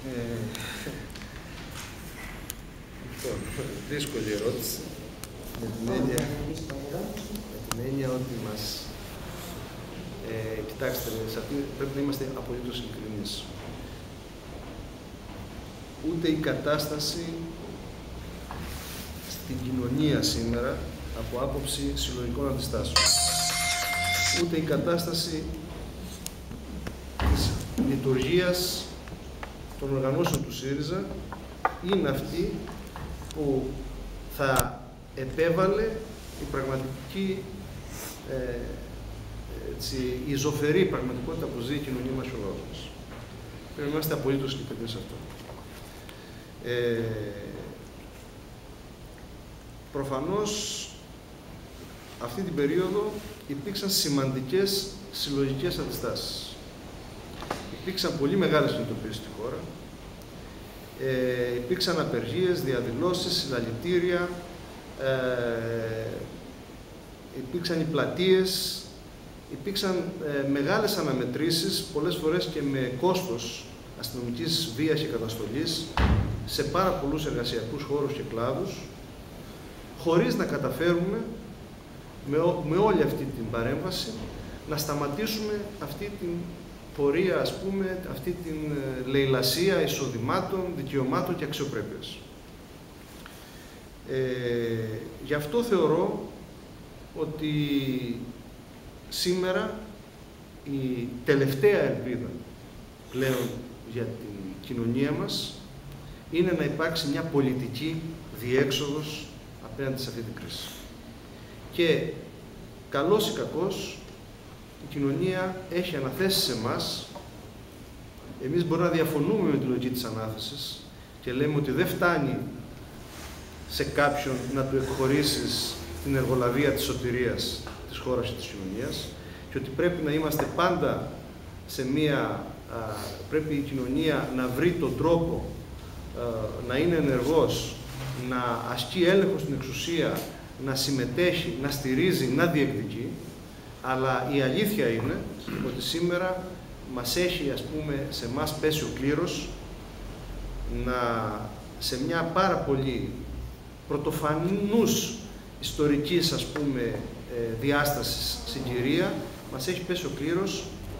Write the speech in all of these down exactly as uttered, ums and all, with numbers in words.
Ε, λοιπόν, δύσκολη ερώτηση. Με την έννοια, με την έννοια ότι μας... Ε, κοιτάξτε, σε αυτή πρέπει να είμαστε απολύτως ειλικρινείς. Ούτε η κατάσταση στην κοινωνία σήμερα, από άποψη συλλογικών αντιστάσεων, ούτε η κατάσταση της λειτουργίας των οργανώσεων του ΣΥΡΙΖΑ είναι αυτή που θα επέβαλε η πραγματική, ε, έτσι, η ζωφερή πραγματικότητα που ζει η κοινωνία μας ο λαός μας. Πρέπει να είμαστε απολύτως ειλικρινείς σε αυτό. Ε, προφανώς, αυτή την περίοδο υπήρξαν σημαντικές συλλογικές αντιστάσεις. Υπήρξαν πολύ μεγάλες κινητοποιήσεις στη χώρα. Ε, υπήρξαν απεργίες, διαδηλώσεις, συλλαλητήρια, ε, υπήρξαν οι πλατείες, υπήρξαν ε, μεγάλες αναμετρήσεις, πολλές φορές και με κόστος αστυνομικής βίας και καταστολής, σε πάρα πολλούς εργασιακούς χώρους και κλάδους, χωρίς να καταφέρουμε με, με όλη αυτή την παρέμβαση να σταματήσουμε αυτή την πορεία, ας πούμε, αυτή την λαιλασία εισοδημάτων, δικαιωμάτων και αξιοπρέπειας. Ε, γι' αυτό θεωρώ ότι σήμερα η τελευταία ελπίδα πλέον για την κοινωνία μας είναι να υπάρξει μια πολιτική διέξοδος απέναντι σε αυτή την κρίση. Και καλός ή κακός, η κοινωνία έχει αναθέσει σε εμάς. Εμείς μπορούμε να διαφωνούμε με τη λογική της ανάθεσης και λέμε ότι δεν φτάνει σε κάποιον να του εκχωρήσεις την εργολαβία της σωτηρίας της χώρας και της κοινωνίας και ότι πρέπει να είμαστε πάντα σε μία... Α, πρέπει η κοινωνία να βρει τον τρόπο α, να είναι ενεργός, να ασκεί έλεγχο στην εξουσία, να συμμετέχει, να στηρίζει, να διεκδικεί. Αλλά η αλήθεια είναι ότι σήμερα μας έχει, ας πούμε, σε εμάς πέσει ο κλήρος να, σε μια πάρα πολύ πρωτοφανούς ιστορικής, ας πούμε, διάστασης συγκυρία, μας έχει πέσει ο κλήρος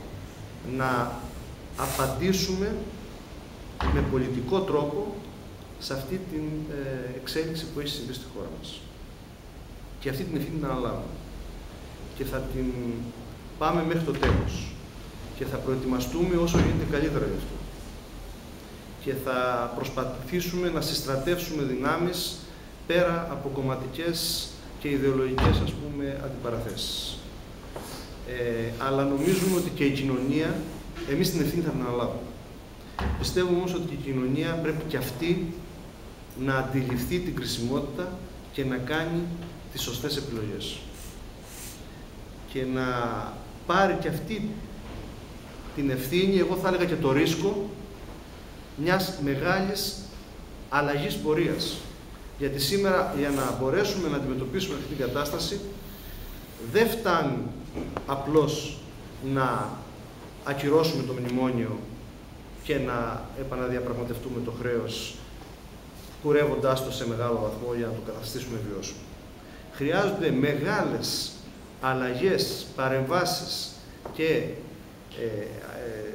να απαντήσουμε με πολιτικό τρόπο σε αυτή την εξέλιξη που έχει συμβεί στη χώρα μας. Και αυτή την ευθύνη να αναλάβουμε. Και θα την πάμε μέχρι το τέλος. Και θα προετοιμαστούμε όσο γίνεται καλύτερα γι' αυτό. Και θα προσπαθήσουμε να συστρατεύσουμε δυνάμεις πέρα από κομματικές και ιδεολογικές, ας πούμε, αντιπαραθέσεις. Ε, αλλά νομίζουμε ότι και η κοινωνία, εμείς την ευθύνη θα την αναλάβουμε. Πιστεύω όμως ότι η κοινωνία πρέπει και αυτή να αντιληφθεί την κρισιμότητα και να κάνει τις σωστές επιλογές. Και να πάρει και αυτή την ευθύνη, εγώ θα έλεγα και το ρίσκο, μιας μεγάλης αλλαγής πορείας. Γιατί σήμερα, για να μπορέσουμε να αντιμετωπίσουμε αυτή την κατάσταση, δεν φτάνει απλώς να ακυρώσουμε το μνημόνιο και να επαναδιαπραγματευτούμε το χρέος, κουρεύοντάς το σε μεγάλο βαθμό για να το καταστήσουμε βιώσιμο. Χρειάζονται μεγάλες αλλαγές, παρεμβάσεις και ε, ε,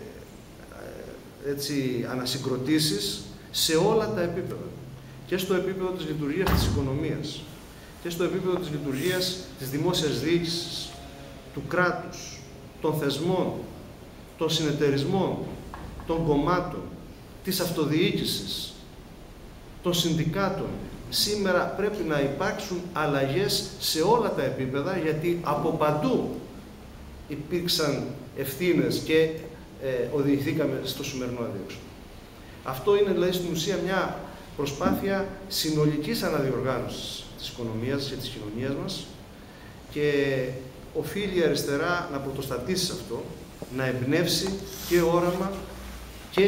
ε, έτσι, ανασυγκροτήσεις σε όλα τα επίπεδα. Και στο επίπεδο της λειτουργίας της οικονομίας, και στο επίπεδο της λειτουργίας της δημόσιας διοίκησης, του κράτους, των θεσμών, των συνεταιρισμών, των κομμάτων, της αυτοδιοίκησης, των συνδικάτων. Σήμερα πρέπει να υπάρξουν αλλαγές σε όλα τα επίπεδα, γιατί από παντού υπήρξαν ευθύνες και ε, οδηγηθήκαμε στο σημερινό αδιέξοδο. Αυτό είναι δηλαδή στην ουσία μια προσπάθεια συνολικής αναδιοργάνωσης της οικονομίας και της κοινωνίας μας και οφείλει η αριστερά να πρωτοστατήσει σε αυτό, να εμπνεύσει και όραμα και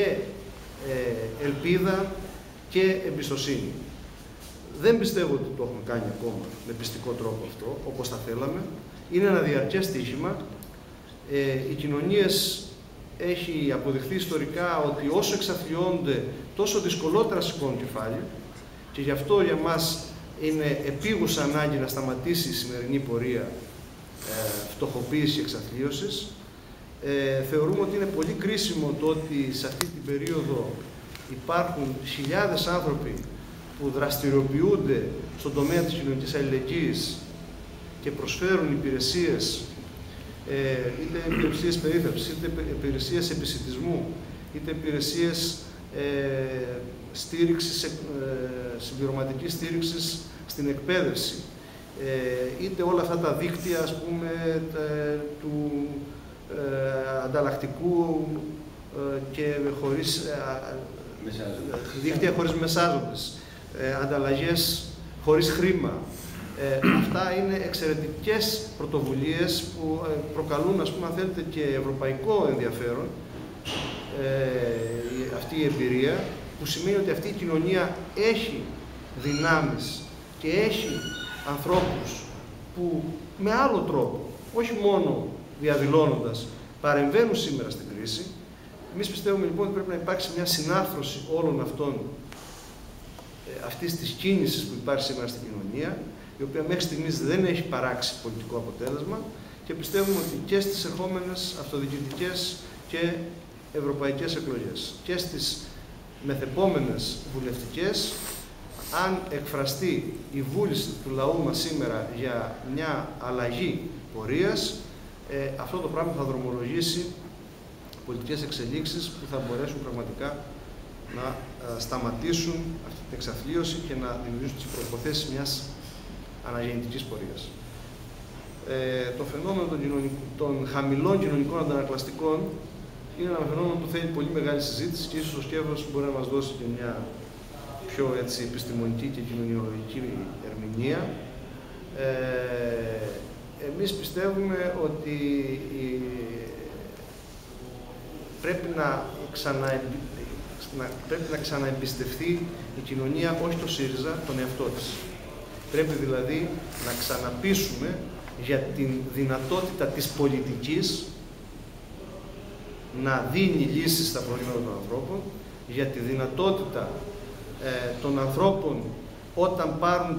ε, ελπίδα και εμπιστοσύνη. Δεν πιστεύω ότι το έχουμε κάνει ακόμα με πιστικό τρόπο αυτό, όπως θα θέλαμε. Είναι ένα διαρκές στοίχημα. Ε, οι κοινωνίες έχει αποδειχθεί ιστορικά ότι όσο εξαθλιώνονται, τόσο δυσκολότερα σηκώνουν κεφάλι και γι' αυτό για μας είναι επίγουσα ανάγκη να σταματήσει η σημερινή πορεία ε, φτωχοποίησης και εξαθλίωσης. Ε, θεωρούμε ότι είναι πολύ κρίσιμο το ότι σε αυτή την περίοδο υπάρχουν χιλιάδες άνθρωποι που δραστηριοποιούνται στον τομέα της κοινωνικής αλληλεγγύης και προσφέρουν υπηρεσίες, ε, είτε υπηρεσίες περίθαλψης, είτε υπηρεσίες επισιτισμού, είτε υπηρεσίες ε, στήριξης, ε, συμπληρωματικής στήριξης στην εκπαίδευση, ε, είτε όλα αυτά τα δίκτυα, ας πούμε, τε, του ε, ανταλλακτικού ε, και χωρίς ε, δίκτυα χωρίς μεσάζοντες, ε, ανταλλαγές χωρίς χρήμα. Ε, αυτά είναι εξαιρετικές πρωτοβουλίες που ε, προκαλούν, ας πούμε, αν θέλετε, και ευρωπαϊκό ενδιαφέρον, ε, αυτή η εμπειρία, που σημαίνει ότι αυτή η κοινωνία έχει δυνάμεις και έχει ανθρώπους που με άλλο τρόπο, όχι μόνο διαδηλώνοντας, παρεμβαίνουν σήμερα στην κρίση. Εμείς πιστεύουμε λοιπόν ότι πρέπει να υπάρξει μια συνάρθρωση όλων αυτών, ε, αυτής της κίνησης που υπάρχει σήμερα στην κοινωνία, η οποία μέχρι στιγμής δεν έχει παράξει πολιτικό αποτέλεσμα, και πιστεύουμε ότι και στις ερχόμενες αυτοδιοικητικές και ευρωπαϊκές εκλογές και στις μεθεπόμενες βουλευτικές, αν εκφραστεί η βούληση του λαού μας σήμερα για μια αλλαγή πορείας, ε, αυτό το πράγμα θα δρομολογήσει πολιτικές εξελίξεις που θα μπορέσουν πραγματικά να ε, σταματήσουν αυτή την εξαθλίωση και να δημιουργήσουν τις προϋποθέσεις μιας αναγεννητικής πορείας. Ε, το φαινόμενο των, των χαμηλών κοινωνικών αντανακλαστικών είναι ένα φαινόμενο που θέλει πολύ μεγάλη συζήτηση και ίσως ο Σκεύος μπορεί να μας δώσει και μια πιο έτσι, επιστημονική και κοινωνιολογική ερμηνεία. Ε, εμείς πιστεύουμε ότι η, πρέπει, να ξανα, να, πρέπει να ξαναεμπιστευτεί η κοινωνία, όχι το ΣΥΡΙΖΑ, τον εαυτό της. Πρέπει δηλαδή να ξαναπείσουμε για την δυνατότητα της πολιτικής να δίνει λύσεις στα προβλήματα των ανθρώπων, για τη δυνατότητα ε, των ανθρώπων όταν πάρουν,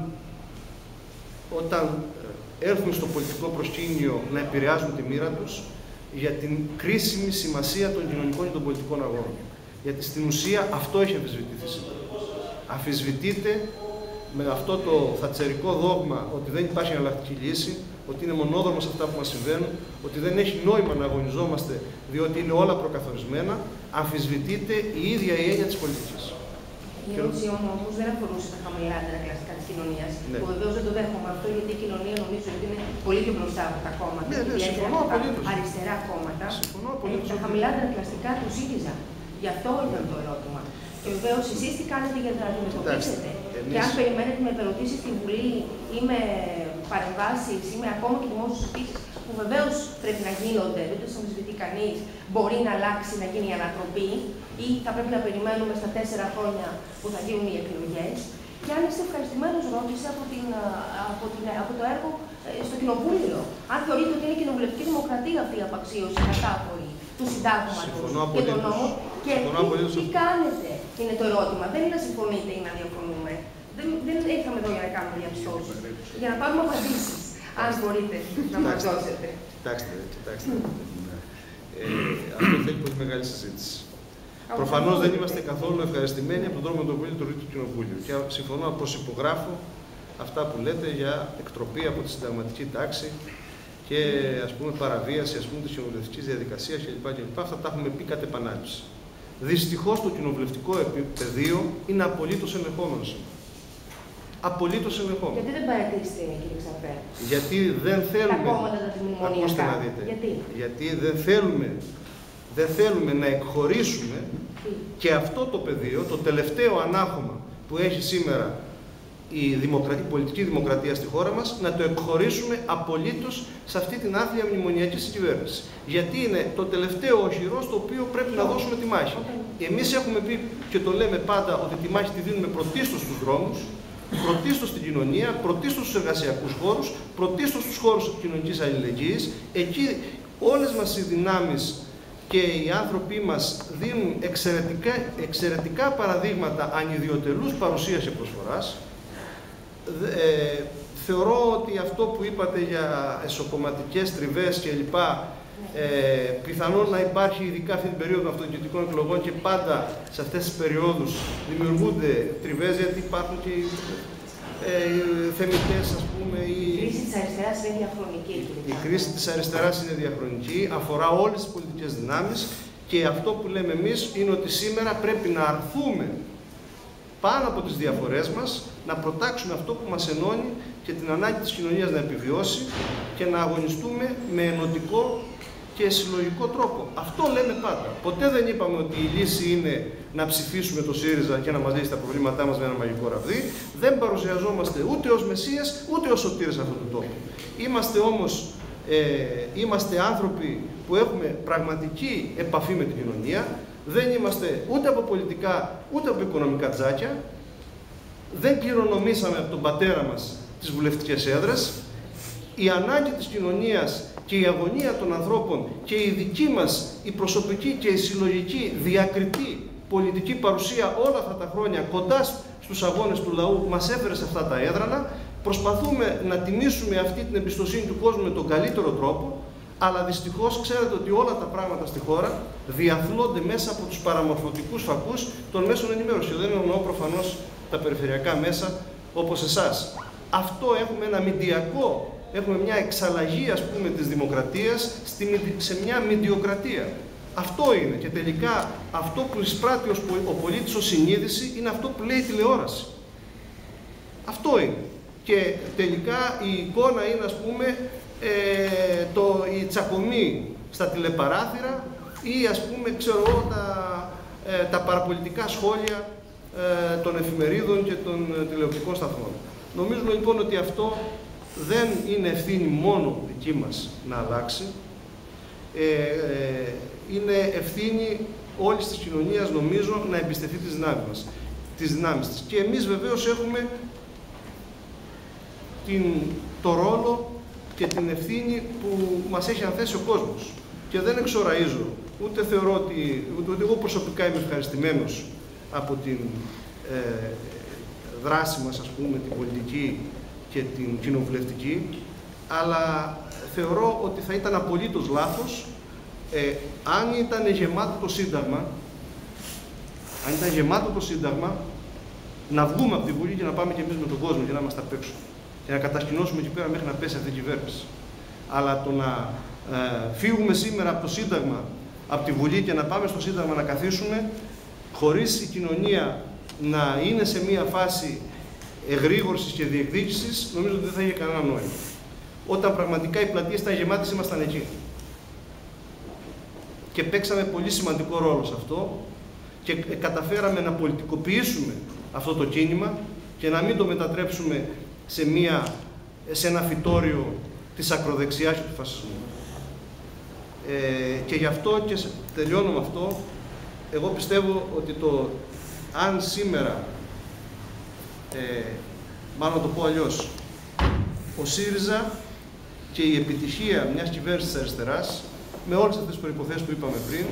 όταν έρθουν στο πολιτικό προσκήνιο να επηρεάζουν τη μοίρα τους, για την κρίσιμη σημασία των κοινωνικών και των πολιτικών αγώνων. Γιατί στην ουσία αυτό έχει αμφισβητηθεί σήμερα. Αμφισβητείται με αυτό το θατσερικό δόγμα ότι δεν υπάρχει εναλλακτική λύση, ότι είναι μονόδρομος αυτά που μας συμβαίνουν, ότι δεν έχει νόημα να αγωνιζόμαστε διότι είναι όλα προκαθορισμένα, αμφισβητείται η ίδια η έννοια της πολιτικής. Η ερώτηση όμως δεν αφορούσε τα χαμηλά αντανακλαστικά της κοινωνίας, ναι. που βεβαίως δεν το δέχομαι αυτό, γιατί η κοινωνία νομίζω ότι είναι πολύ πιο μπροστά από τα κόμματα, ναι, ναι, συμφωνώ απολύτως. Αριστερά κόμματα. Συμφωνώ απολύτως. Τα χαμηλά αντανακλαστικά του ΣΥΡΙΖΑ. Γι' αυτό ήταν το ερώτημα. Και βεβαίως εσείς τι κάνετε για να τα αντιμετωπίσετε. Εμείς... Και αν περιμένετε με ερωτήσεις στη Βουλή ή με παρεμβάσεις ή με ακόμα και δημόσιες συζητήσεις, που βεβαίως πρέπει να γίνονται, δεν το αμφισβητεί κανείς, μπορεί να αλλάξει, να γίνει η ανατροπή, ή θα πρέπει να περιμένουμε στα τέσσερα χρόνια που θα γίνουν οι εκλογές. Και αν είστε ευχαριστημένος, ρώτησε από, την, από, την, από το έργο στο Κοινοβούλιο. Αν θεωρείτε ότι είναι κοινοβουλευτική δημοκρατία αυτή η απαξίωση κατάφορη του συντάγματος και των νόμων. Και τι, τι κάνετε, είναι το ερώτημα. Δεν είναι να συμφωνείτε ή να διαφωνούμε. Δεν, δεν ήρθαμε εδώ για να κάνουμε διαπιστώσεις. Για να πάρουμε απαντήσεις. Αν μπορείτε να μας δώσετε. Κοιτάξτε, κοιτάξτε. Ε, αυτό θέλει πολύ μεγάλη συζήτηση. Προφανώς δεν είμαστε καθόλου ευχαριστημένοι από τον τρόπο με τον οποίο λειτουργεί το Κοινοβούλιο. Και συμφωνώ να προσυπογράφω αυτά που λέτε για εκτροπή από τη συνταγματική τάξη και ας πούμε παραβίαση ας πούμε, της κοινοβουλευτικής διαδικασίας κλπ. Αυτά τα έχουμε πει κατ' επανάληψη. Δυστυχώς το κοινοβουλευτικό πεδίο είναι απολύτως ελεγχόμενο. Απολύτως ελεγχόμενο. Γιατί δεν παρατηρήσετε, κύριε Ξαπέ? Γιατί δεν θέλουμε. Τα κόμματα τα μνημονιακά. Ακούστε να δείτε. Γιατί? Γιατί δεν θέλουμε, δεν θέλουμε να εκχωρήσουμε Τι? και αυτό το πεδίο, το τελευταίο ανάχωμα που έχει σήμερα η, δημοκρατία, η πολιτική δημοκρατία στη χώρα μας, να το εκχωρήσουμε απολύτως σε αυτή την άθλια μνημονιακή συγκυβέρνηση. Γιατί είναι το τελευταίο οχυρό στο οποίο πρέπει να δώσουμε τη μάχη. Εμείς έχουμε πει και το λέμε πάντα ότι τη μάχη τη δίνουμε πρωτίστως στους δρόμους, πρωτίστως στην κοινωνία, πρωτίστως στους εργασιακούς χώρους, πρωτίστως στους χώρους κοινωνικής αλληλεγγύης. Εκεί όλες μας οι δυνάμεις και οι άνθρωποι μας δίνουν εξαιρετικά, εξαιρετικά παραδείγματα ανιδιοτελούς παρουσίας και προσφοράς. Ε, θεωρώ ότι αυτό που είπατε για εσωκομματικές τριβές κλπ. Ε, πιθανόν να υπάρχει ειδικά αυτή την περίοδο των αυτοδιοικητικών εκλογών και πάντα σε αυτές τις περιόδους δημιουργούνται τριβές, γιατί υπάρχουν και ε, θεμητές, ας πούμε. Η... η κρίση της αριστεράς είναι διαχρονική. Η κρίση της αριστεράς είναι διαχρονική, αφορά όλες τις πολιτικές δυνάμεις και αυτό που λέμε εμείς είναι ότι σήμερα πρέπει να αρθούμε πάνω από τις διαφορές μας, να προτάξουμε αυτό που μας ενώνει και την ανάγκη της κοινωνίας να επιβιώσει και να αγωνιστούμε με ενωτικό και συλλογικό τρόπο. Αυτό λέμε πάντα. Ποτέ δεν είπαμε ότι η λύση είναι να ψηφίσουμε το ΣΥΡΙΖΑ και να μας λύσει τα προβλήματά μας με ένα μαγικό ραβδί. Δεν παρουσιαζόμαστε ούτε ως μεσσίας, ούτε ως σωτήρες αυτού του τόπου. Είμαστε όμως ε, είμαστε άνθρωποι που έχουμε πραγματική επαφή με την κοινωνία. Δεν είμαστε ούτε από πολιτικά, ούτε από οικονομικά τζάκια. Δεν κληρονομήσαμε από τον πατέρα μας τις βουλευτικές έδρες. Η ανάγκη της κοινωνίας και η αγωνία των ανθρώπων και η δική μας η προσωπική και η συλλογική διακριτή πολιτική παρουσία όλα αυτά τα χρόνια κοντά στους αγώνες του λαού μας έφερε σε αυτά τα έδρανα. Προσπαθούμε να τιμήσουμε αυτή την εμπιστοσύνη του κόσμου με τον καλύτερο τρόπο, αλλά δυστυχώς ξέρετε ότι όλα τα πράγματα στη χώρα διαθλώνται μέσα από τους παραμορφωτικούς φακούς των μέσων ενημέρωσης. Δεν εννοώ προφανώς τα περιφερειακά μέσα όπως εσάς. Αυτό έχουμε ένα μηντιακό, έχουμε μια εξαλλαγή, ας πούμε, της δημοκρατίας σε μια μηντιοκρατία. Αυτό είναι. Και τελικά αυτό που εισπράττει ο πολίτης ως συνείδηση είναι αυτό που λέει η τηλεόραση. Αυτό είναι. Και τελικά η εικόνα είναι, ας πούμε, ε, το, η τσακωμή στα τηλεπαράθυρα ή, ας πούμε, ξέρω εγώ, τα, ε, τα παραπολιτικά σχόλια ε, των εφημερίδων και των ε, τηλεοπτικών σταθμών. Νομίζουμε λοιπόν ότι αυτό δεν είναι ευθύνη μόνο δική μας να αλλάξει. Ε, ε, είναι ευθύνη όλης της κοινωνίας, νομίζω, να εμπιστευτεί τις δυνάμεις μας, τις δυνάμεις της. Και εμείς βεβαίως έχουμε την, το ρόλο και την ευθύνη που μας έχει ανθέσει ο κόσμος. Και δεν εξοραίζω, ούτε θεωρώ ότι, ούτε εγώ προσωπικά είμαι ευχαριστημένος από την ε, δράση μας, ας πούμε, την πολιτική και την κοινοβουλευτική, αλλά θεωρώ ότι θα ήταν απολύτως λάθος ε, αν ήταν γεμάτο το Σύνταγμα, αν ήταν γεμάτο το Σύνταγμα, να βγούμε από τη Βουλή και να πάμε και εμείς με τον κόσμο και να είμαστε απ' έξω και να κατασκηνώσουμε εκεί πέρα μέχρι να πέσει αυτή η κυβέρνηση. Αλλά το να ε, φύγουμε σήμερα από το Σύνταγμα, από τη Βουλή και να πάμε στο Σύνταγμα να καθίσουμε, χωρίς η κοινωνία να είναι σε μία φάση εγρήγορσης και διεκδίκησης, νομίζω ότι δεν θα είχε κανένα νόημα. Όταν πραγματικά οι πλατείες ήταν γεμάτες, ήμασταν εκεί. Και παίξαμε πολύ σημαντικό ρόλο σε αυτό και καταφέραμε να πολιτικοποιήσουμε αυτό το κίνημα και να μην το μετατρέψουμε σε, μία, σε ένα φυτόριο της ακροδεξιάς και του φασισμού. Ε, και γι' αυτό, και τελειώνω με αυτό, εγώ πιστεύω ότι το, αν σήμερα, ε, μάλλον το πω αλλιώς, ο ΣΥΡΙΖΑ και η επιτυχία μιας κυβέρνησης της αριστεράς, με όλες αυτές τις προϋποθέσεις που είπαμε πριν,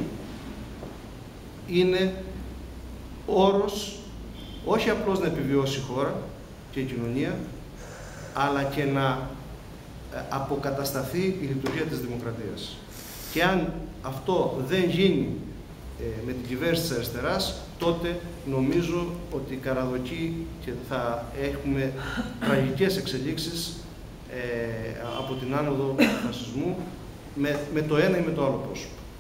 είναι όρος όχι απλώς να επιβιώσει η χώρα και η κοινωνία, αλλά και να αποκατασταθεί η λειτουργία της δημοκρατίας. Και αν αυτό δεν γίνει ε, με την κυβέρνηση της αριστεράς, τότε νομίζω ότι καραδοκεί και θα έχουμε τραγικές εξελίξεις ε, από την άνοδο του φασισμού με, με το ένα ή με το άλλο πρόσωπο.